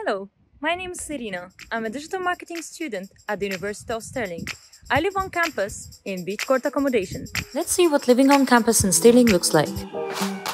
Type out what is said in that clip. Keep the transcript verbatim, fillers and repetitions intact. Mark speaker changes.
Speaker 1: Hello, my name is Syrina. I'm a digital marketing student at the University of Stirling. I live on campus in beach court accommodation.
Speaker 2: Let's see what living on campus in Stirling looks like.